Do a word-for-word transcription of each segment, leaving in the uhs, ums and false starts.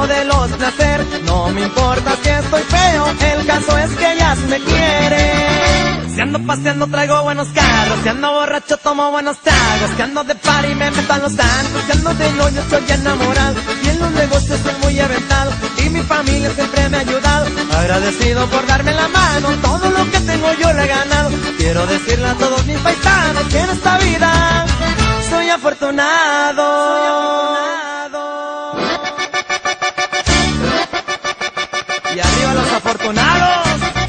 último de los placeres. No me importa si estoy feo, el caso es que ellas me quieren. Si ando paseando traigo buenos carros, si ando borracho tomo buenos tragos, si ando de party me meto a los santos, si ando de novio estoy enamorado, y en los negocios soy muy aventado, y mi familia siempre me ha ayudado, agradecido por darme la mano, todo lo que tengo yo lo he ganado. Quiero decirle a todos mis paisanos que en esta vida soy afortunado, soy afortunado. Y arriba los afortunados.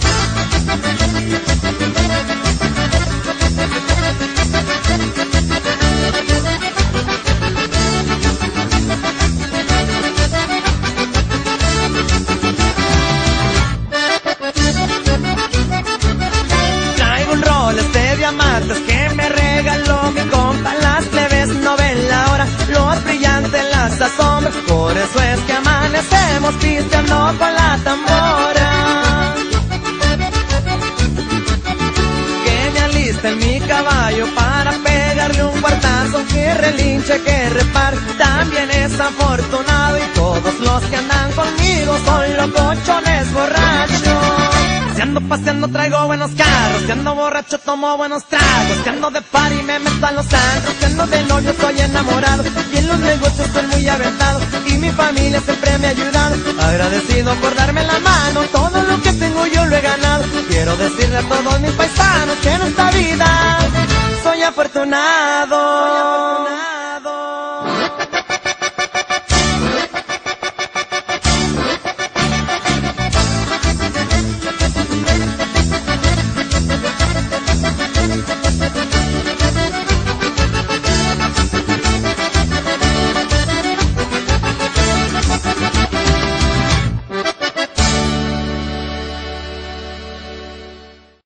Traigo un Rolex de diamantes que me regaló mi compa. Las plebes no ven la hora, los brillantes las asombran. Por eso es que amanecemos pisteando con la tambora. Que me alista en mi caballo para pegarle un cuartazo, que relinche, que repar. También es afortunado y todos los que andan conmigo son locochones borrachos. Si ando paseando traigo buenos carros, si ando borracho tomo buenos tragos, si ando de party me meto a los antros, si ando de novio estoy enamorado, y en los negocios estoy muy aventado, y mi familia siempre me ha ayudado, agradecido por darme la mano, todo lo que tengo yo lo he ganado. Quiero decirle a todos mis paisanos que en esta vida soy afortunado.